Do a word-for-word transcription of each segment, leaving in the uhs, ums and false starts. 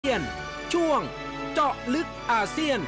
เซียนช่วงเจาะลึกอาเซียน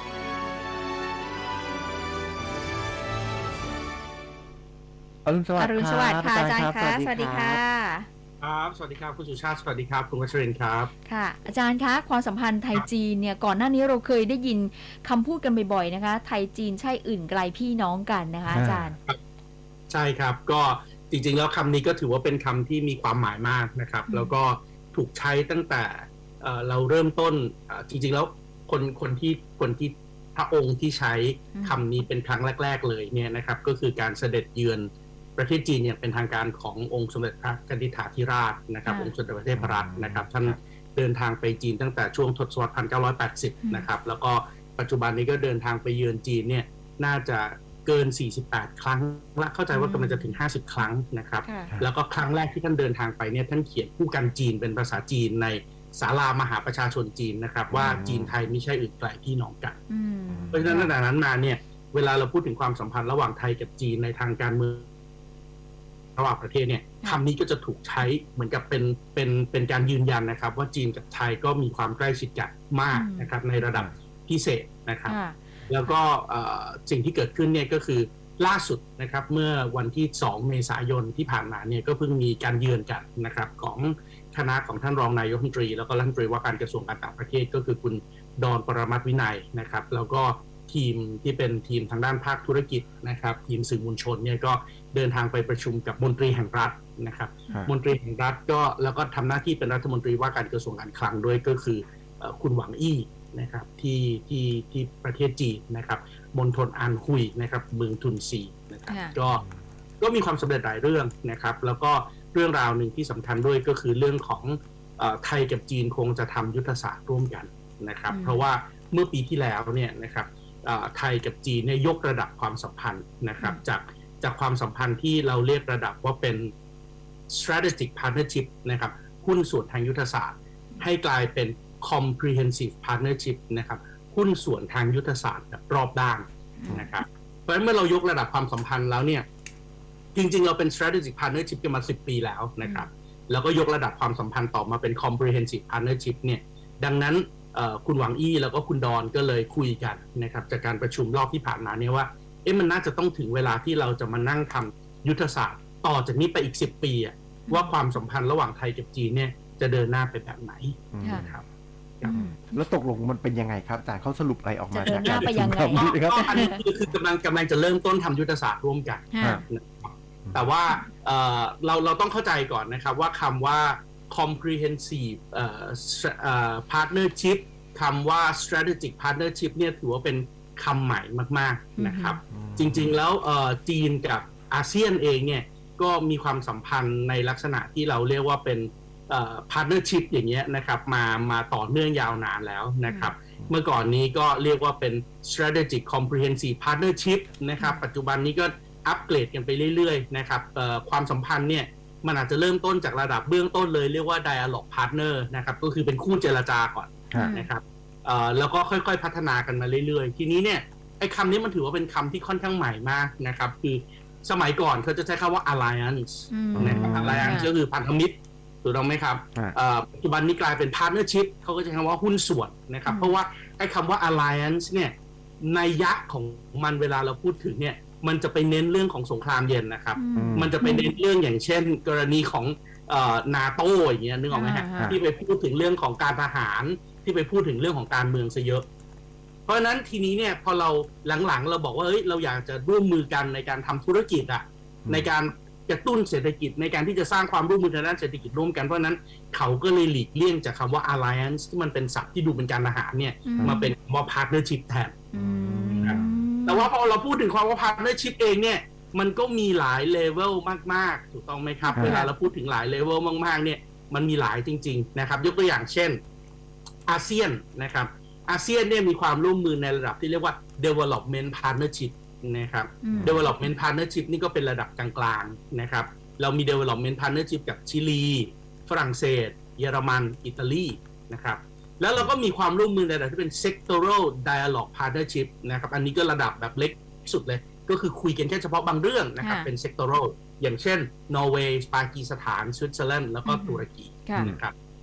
อรุณสวัสดิ์อรุณสวัสดิ์ค่ะอาจารย์คะสวัสดีค่ะครับสวัสดีครับคุณสุชาติสวัสดีครับคุณวัชรินทร์ครับค่ะอาจารย์คะความสัมพันธ์ไทยจีนเนี่ยก่อนหน้านี้เราเคยได้ยินคำพูดกันบ่อยๆนะคะไทยจีนใช่อื่นไกลพี่น้องกันนะคะอาจารย์ใช่ครับก็จริงๆแล้วคำนี้ก็ถือว่าเป็นคำที่มีความหมายมากนะครับแล้วก็ถูกใช้ตั้งแต่เราเริ่มต้นจริงๆแล้วคนคนที่คนที่พระองค์ที่ใช้คำนี้เป็นครั้งแรกๆเลยเนี่ยนะครับก็คือการเสด็จเยือนประเทศจีนอย่างเป็นทางการขององค์สมเด็จพระกนิษฐาธิราชนะครับองค์สมเด็จพระเทพรัตน์นะครับท่านเดินทางไปจีนตั้งแต่ช่วงทศวรรษหนึ่งพันเก้าร้อยแปดสิบนะครับแล้วก็ปัจจุบันนี้ก็เดินทางไปเยือนจีนเนี่ยน่าจะเกินสี่สิบแปดครั้งและเข้าใจว่ากำลังจะถึงห้าสิบครั้งนะครับแล้วก็ครั้งแรกที่ท่านเดินทางไปเนี่ยท่านเขียนคู่กันจีนเป็นภาษาจีนในศาลามหาประชาชนจีนนะครับว่าจีนไทยไม่ใช่อื่นไกลพี่น้องกันเพราะฉะนั้นตั้งแต่นั้นมาเนี่ยเวลาเราพูดถึงความสัมพันธ์ระหว่างไทยกับจีนในทางการเมืองระหว่างประเทศเนี่ยคำนี้ก็จะถูกใช้เหมือนกับเป็นเป็นเป็นการยืนยันนะครับว่าจีนกับไทยก็มีความใกล้ชิดกันมากนะครับในระดับพิเศษนะครับแล้วก็สิ่งที่เกิดขึ้นเนี่ยก็คือล่าสุดนะครับเมื่อวันที่สองเมษายนที่ผ่านมาเนี่ยก็เพิ่งมีการเยือนกันนะครับของคณะของท่านรองนายกรัฐมนตรีแล้วก็รัฐมนตรีว่าการกระทรวงการต่างประเทศก็คือคุณดอนปรมัตถ์วินัยนะครับแล้วก็ทีมที่เป็นทีมทางด้านภาคธุรกิจนะครับทีมสื่อมวลชนเนี่ยก็เดินทางไปประชุมกับมนตรีแห่งรัฐนะครับมนตรีแห่งรัฐก็แล้วก็ทำหน้าที่เป็นรัฐมนตรีว่าการกระทรวงการคลังด้วยก็คือคุณหวังอี้นะครับที่ที่ที่ประเทศจีนนะครับมณฑลอันฮุยนะครับเมืองทุนซีนะครับก็ก็มีความสำเร็จหลายเรื่องนะครับแล้วก็เรื่องราวหนึ่งที่สำคัญด้วยก็คือเรื่องของไทยกับจีนคงจะทำยุทธศาสตร์ร่วมกันนะครับเพราะว่าเมื่อปีที่แล้วเนี่ยนะครับไทยกับจีนเนี่ยยกระดับความสัมพันธ์นะครับจากจากความสัมพันธ์ที่เราเรียกระดับว่าเป็น strategic partnership นะครับหุ้นส่วนทางยุทธศาสตร์ให้กลายเป็น comprehensive partnership นะครับหุ้นส่วนทางยุทธศาสตร์แบบรอบด้านนะครับเพราะฉะนั้นเมื่อเรายกระดับความสัมพันธ์แล้วเนี่ยจริงๆเราเป็น strategic partnership กันมาสิบปีแล้วนะครับแล้วก็ยกระดับความสัมพันธ์ต่อมาเป็น comprehensive partnership เนี่ยดังนั้นคุณหวังอี้แล้วก็คุณดอนก็เลยคุยกันนะครับจากการประชุมรอบที่ผ่านมาเนี่ยว่าเอ๊ะมันน่าจะต้องถึงเวลาที่เราจะมานั่งทำยุทธศาสตร์ต่อจากนี้ไปอีกสิบปีว่าความสัมพันธ์ระหว่างไทยกับจีนเนี่ยจะเดินหน้าไปแบบไหนนะครับแล้วตกลงมันเป็นยังไงครับอาจารย์เขาสรุปอะไรออกมาจากการประชุมครั้งนี้ครับอันนี้คือกำลังกำลังจะเริ่มต้นทำยุทธศาสตร์ร่วมกันแต่ว่าเราเราต้องเข้าใจก่อนนะครับว่าคำว่า comprehensive partnership คำว่า strategic partnership เนี่ยถือว่าเป็นคำใหม่มากๆนะครับจริงๆแล้วจีนกับอาเซียนเองเนี่ยก็มีความสัมพันธ์ในลักษณะที่เราเรียกว่าเป็นpartnership อย่างเงี้ยนะครับมามาต่อเนื่องยาวนานแล้วนะครับเมื่อก่อนนี้ก็เรียกว่าเป็น strategic comprehensive partnership นะครับปัจจุบันนี้ก็อัปเกรดกันไปเรื่อยๆนะครับความสัมพันธ์เนี่ยมันอาจจะเริ่มต้นจากระดับเบื้องต้นเลยเรียกว่า dialogue partner นะครับก็คือเป็นคู่เจรจาก่อนนะครับแล้วก็ค่อยๆพัฒนากันมาเรื่อยๆทีนี้เนี่ยไอ้คำนี้มันถือว่าเป็นคำที่ค่อนข้างใหม่มากนะครับคือสมัยก่อนเขาจะใช้คำว่า alliance นะครับ alliance ก็คือพันธมิตรถูกต้องไหมครับปัจจุบันนี้กลายเป็น partnership เขาก็จะใช้คำว่าหุ้นส่วนนะครับเพราะว่าไอ้คำว่า alliance เนี่ยในยักษ์ของมันเวลาเราพูดถึงเนี่ยมันจะไปเน้นเรื่องของสงครามเย็นนะครับมันจะไปเน้นเรื่องอย่างเช่นกรณีของนาโต้อย่างเงี้ยนึกออกไหมฮะที่ไปพูดถึงเรื่องของการทหารที่ไปพูดถึงเรื่องของการเมืองซะเยอะเพราะฉะนั้นทีนี้เนี่ยพอเราหลังๆเราบอกว่าเฮ้ยเราอยากจะร่วมมือกันในการทำธุรกิจอ่ะในการกระตุ้นเศรษฐกิจในการที่จะสร้างความร่วมมือทางด้านเศรษฐกิจร่วมกันเพราะนั้นเขาก็เลยหลีกเลี่ยงจากคำว่า alliance ที่มันเป็นศัพท์ที่ดูเป็นการทหารเนี่ยมาเป็นคำว่า partnership แทนแต่ว่าพอเราพูดถึงความว่า partnership เองเนี่ยมันก็มีหลายเลเวลมากๆถูกต้องไหมครับเวลาเราพูดถึงหลายเลเวลมากๆเนี่ยมันมีหลายจริงๆนะครับยกตัวอย่างเช่นอาเซียนนะครับอาเซียนเนี่ยมีความร่วมมือในระดับที่เรียกว่า development partnership นะครับ development partnership นี่ก็เป็นระดับกลางๆนะครับเรามี development partnership กับชิลีฝรั่งเศสเยอรมันอิตาลีนะครับแล้วเราก็มีความร่วมมือในระดับที่เป็น sectoral dialogue partnership นะครับอันนี้ก็ระดับแบบเล็กสุดเลยก็คือคุยกันแค่เฉพาะบางเรื่องนะครับเป็น sectoral อย่างเช่นนอร์เวย์ปากีสถานสวิตเซอร์แลนด์แล้วก็ตุรกีนะครับ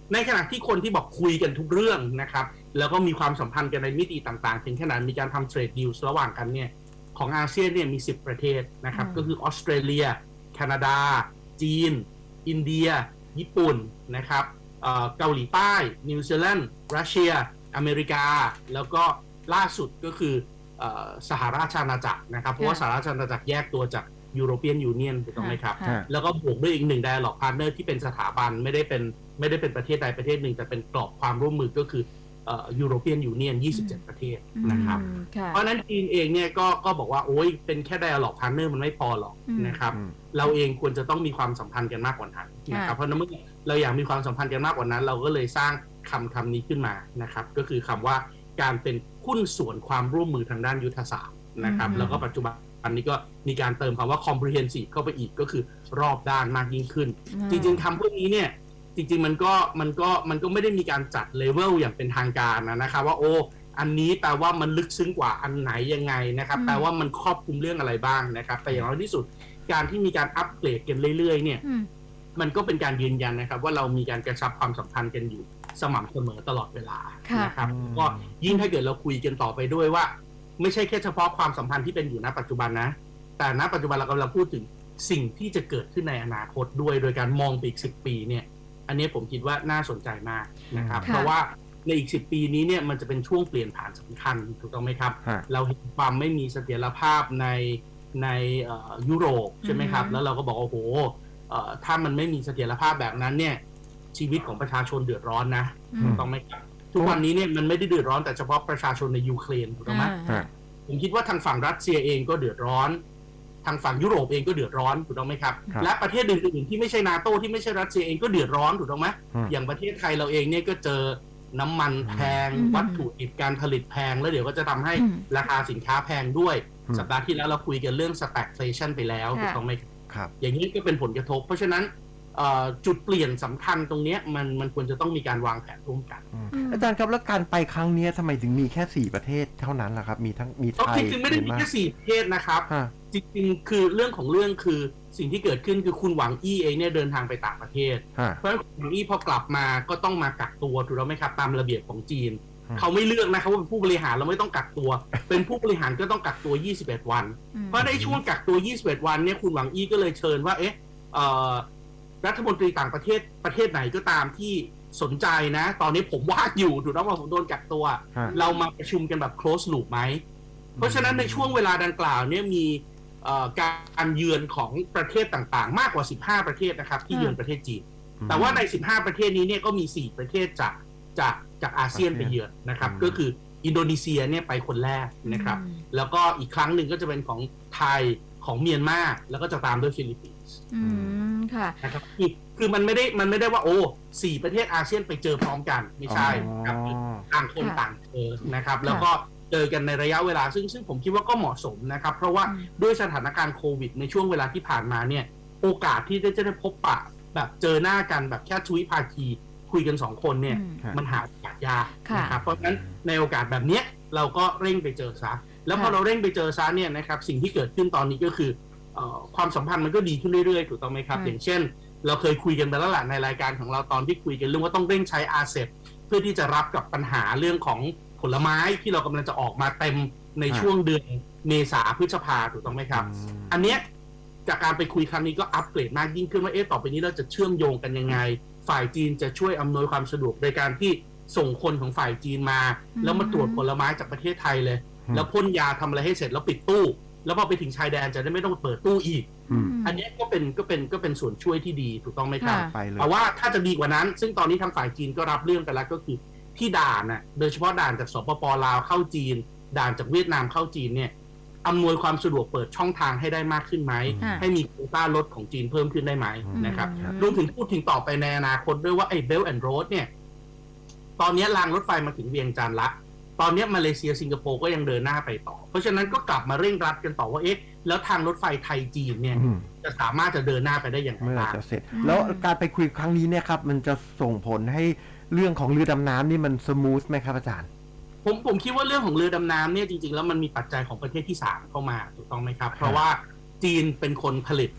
ในขณะที่คนที่บอกคุยกันทุกเรื่องนะครับแล้วก็มีความสัมพันธ์กันในมิติต่างๆถึงขนาดมีการทำเทรดดีลระหว่างกันเนี่ยของอาเซียนเนี่ยมีสิบประเทศนะครับก็คือออสเตรเลียแคนาดาจีนอินเดียญี่ปุ่นนะครับเกาหลีใต้นิวซีแลนด์รัสเซียอเมริกาแล้วก็ล่าสุดก็คือสหราชอาณาจักรนะครับเพราะว่าสหราชอาณาจักรแยกตัวจากยูโรเปียนยูเนียนถูกต้องไหมครับแล้วก็บวกด้วยอีกหนึ่ง Dialogue Partner ที่เป็นสถาบันไม่ได้เป็นไม่ได้เป็นประเทศใดประเทศหนึ่งแต่เป็นกรอบความร่วมมือก็คือยูโรเปียนยูเนียนยี่สิบเจ็ดประเทศนะครับเพราะนั้นจีนเองเนี่ยก็ก็บอกว่าโอ้ยเป็นแค่ Dialogue Partner มันไม่พอหรอกนะครับเราเองควรจะต้องมีความสัมพันธ์กันมากกว่านั้นนะครับเพราะนั้นเมื่อเราอยากมีความสัมพันธ์กันมากกว่านั้นเราก็เลยสร้างคำคำนี้ขึ้นมานะครับก็คือคำว่าการเป็นหุ้นส่วนความร่วมมือทางด้านยุทธศาสตร์นะครับแล้วก็ปัจจุบันอันนี้ก็มีการเติมคำว่า comprehensive เข้าไปอีกก็คือรอบด้านมากยิ่งขึ้นจริงๆคำพวกนี้เนี่ยจริงๆมันก็มันก็มันก็ไม่ได้มีการจัดเลเวลอย่างเป็นทางการนะครับว่าโอ้อันนี้แปลว่ามันลึกซึ้งกว่าอันไหนยังไงนะครับแปลว่ามันครอบคลุมเรื่องอะไรบ้างนะครับแต่อย่างน้อยที่สุดการที่มีการอัปเกรดกันเรื่อยๆเนี่ยมันก็เป็นการยืนยันนะครับว่าเรามีการกระชับความสัมพันธ์กันอยู่สม่ำเสมอตลอดเวลานะครับก็ยิ่งถ้าเกิดเราคุยกันต่อไปด้วยว่าไม่ใช่แค่เฉพาะความสัมพันธ์ที่เป็นอยู่ณปัจจุบันนะแต่ณปัจจุบันเรากำลังพูดถึงสิ่งที่จะเกิดขึ้นในอนาคตด้วยโดยการมองไปอีกสิบปีเนี่ยอันนี้ผมคิดว่าน่าสนใจมากนะครับเพราะว่าในอีกสิบปีนี้เนี่ยมันจะเป็นช่วงเปลี่ยนผ่านสำคัญถูกต้องไหมครับเราเห็นความไม่มีเสถียรภาพในในยุโรปใช่ไหมครับแล้วเราก็บอกโอ้โหถ้ามันไม่มีเสถียรภาพแบบนั้นเนี่ยชีวิตของประชาชนเดือดร้อนนะถูกต้องไหมครับทุกวันนี้เนี่ยมันไม่ได้เดือดร้อนแต่เฉพาะประชาชนในยูเครนถูกต้องไหมผมคิดว่าทางฝั่งรัสเซียเองก็เดือดร้อนทางฝั่งยุโรปเองก็เดือดร้อนถูกต้องไหมครับและประเทศอื่นๆที่ไม่ใช่นาโต้ที่ไม่ใช่รัสเซียเองก็เดือดร้อนถูกต้องไหมอย่างประเทศไทยเราเองเนี่ยก็เจอน้ำมันแพงวัตถุดิบการผลิตแพงแล้วเดี๋ยวก็จะทำให้ราคาสินค้าแพงด้วยสัปดาห์ที่แล้วเราคุยกันเรื่อง stagflation ไปแล้วถูกต้องไหมครับอย่างนี้ก็เป็นผลกระทบเพราะฉะนั้นจุดเปลี่ยนสำคัญตรงนี้มันมันควรจะต้องมีการวางแผนร่วมกันอาจารย์ครับแล้วการไปครั้งนี้ทำไมถึงมีแค่สี่ประเทศเท่านั้นล่ะครับมีทั้งมีไทยจริงๆไม่ได้มีแค่สี่ประเทศนะครับจริงๆคือเรื่องของเรื่องคือสิ่งที่เกิดขึ้นคือคุณหวังอี้เองเนี่ยเดินทางไปต่างประเทศเพราะฉะนั้นคุณหวังอี้พอกลับมาก็ต้องมากักตัวถูกต้องไหมครับตามระเบียบของจีนเขาไม่เลือกนะครับว่าเป็นผู้บริหารเราไม่ต้องกักตัวเป็นผู้บริหารก็ต้องกักตัวยี่สิบเอ็ดวันเพราะในช่วงกักตัวยี่สิบเอ็ดวันเนี่ยคุณหวังอี้ก็เลยเชิญว่าเอ๊ะรัฐมนตรีต่างประเทศประเทศไหนก็ตามที่สนใจนะตอนนี้ผมว่างอยู่ถูกต้องว่าผมโดนกักตัวเรามาประชุมกันแบบ close loop ไหมเพราะฉะนั้นในช่วงเวลาดังกล่าวเนี่ยมีการเยือนของประเทศต่างๆมากกว่าสิบห้าประเทศนะครับที่เยือนประเทศจีนแต่ว่าในสิบห้าประเทศนี้เนี่ยก็มีสี่ประเทศจากจากจากอาเซียนไปเยือนนะครับก็คืออินโดนีเซียเนี่ยไปคนแรกนะครับแล้วก็อีกครั้งหนึ่งก็จะเป็นของไทยของเมียนมาแล้วก็จะตามด้วยฟิลิปปินส์ค่ะนะครับคือคือมันไม่ได้มันไม่ได้ว่าโอ้สี่ประเทศอาเซียนไปเจอพร้อมกันไม่ใช่ครับต่างคนต่างเจอนะครับแล้วก็เจอกันในระยะเวลาซึ่งซึ่งผมคิดว่าก็เหมาะสมนะครับเพราะว่าด้วยสถานการณ์โควิดในช่วงเวลาที่ผ่านมาเนี่ยโอกาสที่จะได้พบปะแบบเจอหน้ากันแบบแค่ทวิภาคีคุยกันสองคนเนี่ยมันหาโอกาสยากนะครับเพราะฉะนั้นในโอกาสแบบนี้เราก็เร่งไปเจอซะแล้วพอเราเร่งไปเจอซะเนี่ยนะครับสิ่งที่เกิดขึ้นตอนนี้ก็คือความสัมพันธ์มันก็ดีขึ้นเรื่อยๆถูกต้องไหมครับอย่างเช่นเราเคยคุยกันไปแล้วแหละในรายการของเราตอนที่คุยกันเรื่องว่าต้องเร่งใช้ อาร์ เซ อี พี เพื่อที่จะรับกับปัญหาเรื่องของผลไม้ที่เรากำลังจะออกมาเต็มในช่วงเดือนเมษาพฤษภาถูกต้องไหมครับอันเนี้ยจากการไปคุยครั้งนี้ก็อัปเกรดมากยิ่งขึ้นว่าเอ๊ะต่อไปนี้เราจะเชื่อมโยงกันยังไงฝ่ายจีนจะช่วยอำนวยความสะดวกโดยการที่ส่งคนของฝ่ายจีนมาแล้วมาตรวจผลไม้จากประเทศไทยเลยแล้วพ่นยาทำอะไรให้เสร็จแล้วปิดตู้แล้วพอไปถึงชายแดนจะได้ไม่ต้องเปิดตู้อีกอันนี้ก็เป็นก็เป็นก็เป็นส่วนช่วยที่ดีถูกต้องไหมครับแต่ว่าถ้าจะดีกว่านั้นซึ่งตอนนี้ทางฝ่ายจีนก็รับเรื่องไปแล้วก็คือที่ด่านน่ะโดยเฉพาะด่านจากสปป.ลาวเข้าจีนด่านจากเวียดนามเข้าจีนเนี่ยอำนวยความสะดวกเปิดช่องทางให้ได้มากขึ้นไหมให้มีโควต้ารถของจีนเพิ่มขึ้นได้ไหมนะครับรวมถึงพูดถึงต่อไปในอนาคตด้วยว่าไอ้ Belt and Road เนี่ยตอนนี้รางรถไฟมาถึงเวียงจันทร์ละตอนนี้มาเลเซียสิงคโปร์ก็ยังเดินหน้าไปต่อเพราะฉะนั้นก็กลับมาเร่งรัดกันต่อว่าเอ๊ะแล้วทางรถไฟไทยจีนเนี่ยจะสามารถจะเดินหน้าไปได้อย่างไรเมื่อจะเสร็จแล้วการไปคุยครั้งนี้เนี่ยครับมันจะส่งผลให้เรื่องของเรือดำน้ำนี่มันสมูทไหมครับอาจารย์ผมผมคิดว่าเรื่องของเรือดำน้ำเนี่ยจริงๆแล้วมันมีปัจจัยของประเทศที่สามเข้ามาถูกต้องไหมครับเพราะว่าจีนเป็นคนผลิต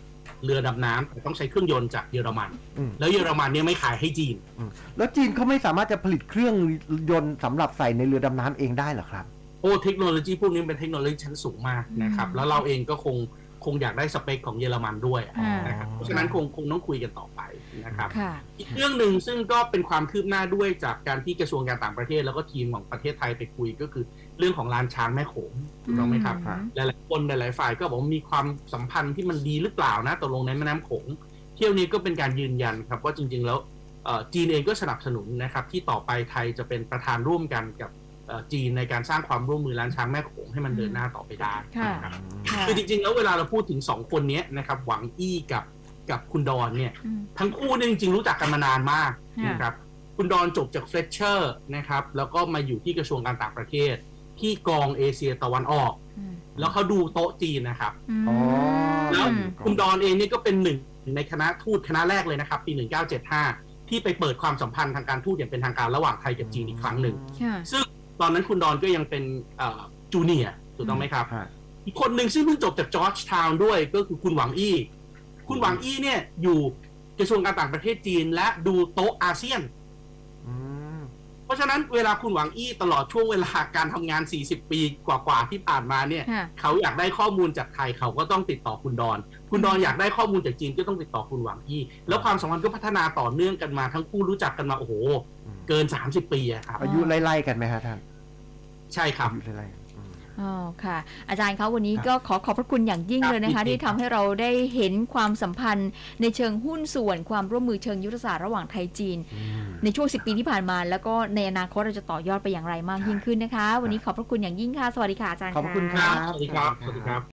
เรือดำน้ำแต่ต้องใช้เครื่องยนต์จากเยอรมันอืมแล้วเยอรมันเนี่ยไม่ขายให้จีนอืมแล้วจีนเขาไม่สามารถจะผลิตเครื่องยนต์สำหรับใส่ในเรือดำน้ำเองได้เหรอครับโอ้เทคโนโลยีพวกนี้เป็นเทคโนโลยีชั้นสูงมากนะครับแล้วเราเองก็คงคงอยากได้สเปคของเยอรมันด้วยอ่านนะครับเพราะฉะนั้นคงคงต้องคุยกันต่อไปนะครับค่ะอีกเรื่องหนึ่งซึ่งก็เป็นความคืบหน้าด้วยจากการที่กระทรวงการต่างประเทศแล้วก็ทีมของประเทศไทยไปคุยก็คือเรื่องของลานช้างแม่โขงถูกต้องไหมครับอืมหลายๆคนหลายๆฝ่ายก็บอกว่ามีความสัมพันธ์ที่มันดีหรือเปล่านะตกลงในแม่น้ำโขงเที่ยวนี้ก็เป็นการยืนยันครับว่าจริงๆแล้วเอ่อจีนเองก็สนับสนุนนะครับที่ต่อไปไทยจะเป็นประธานร่วมกันกับเอ่อจีนในการสร้างความร่วมมือล้านช้างแม่โขงให้มันเดินหน้าต่อไปได้ค่ะนะครับค่ะคือจริงๆแล้วเวลาเราพูดถึงสองคนนี้นะครับหวังอี้กับกับคุณดอนเนี่ยอืมทั้งคู่เนี่ยจริงๆรู้จักกันมานานมากค่ะนะครับคุณดอนจบจากเฟลเชอร์นะครับแล้วก็มาอยู่ที่กระทรวงการต่างประเทศ ที่กองเอเชียตะวันออกอืมแล้วเขาดูโต๊ะจีนนะครับมอ๋อแล้วอืมคุณดอนเองนี่ก็เป็นหนึ่งในคณะทูตคณะแรกเลยนะครับ ปี หนึ่งเก้าเจ็ดห้า ที่ไปเปิดความสัมพันธ์ทางการทูตอย่างเป็นทางการระหว่างไทยกับจีนอีกครั้งหนึ่งค่ะซึ่งตอนนั้นคุณดอนก็ยังเป็นจูเนียร์ถูกต้องไหมครับฮะอีกคนหนึ่งซึ่งเพิ่งจบจากจอร์จทาวน์ด้วยก็คือคุณหวังอี้ คุณหวังอี้เนี่ยอยู่กระทรวงการต่างประเทศจีนและดูโต๊ะอาเซียนอืมเพราะฉะนั้นเวลาคุณหวังอี้ตลอดช่วงเวลาการทำงาน สี่สิบ ปีกว่าๆที่ผ่านมาเนี่ยค่ะเขาอยากได้ข้อมูลจากไทยเขาก็ต้องติดต่อคุณดอน คุณดอนอยากได้ข้อมูลจากจีนก็ต้องติดต่อคุณหวังอี้ แล้วความสัมพันธ์ก็พัฒนาต่อเนื่องกันมาทั้งคู่รู้จักกันมาโอ้โห เกิน สามสิบ ปีอะครับอายุไล่ๆกันไหมฮะท่านใช่ครับอายุไล่ๆอืมอ๋อค่ะ อาจารย์คะวันนี้ครับก็ขอขอบพระคุณอย่างยิ่งครับเลยนะคะยินดีที่ทำให้เราได้เห็นความสัมพันธ์ในเชิงหุ้นส่วนความร่วมมือเชิงยุทธศาสตร์ระหว่างไทยจีนอืมในช่วงสิบปีที่ผ่านมา แล้วก็ในอนาคตเราจะต่อยอดไปอย่างไรมากยิ่งขึ้นนะคะ วันนี้ขอบพระคุณอย่างยิ่งค่ะ สวัสดีค่ะอาจารย์ขอบพระคุณค่ะรับสวัสดีครับ สวัสดีครับ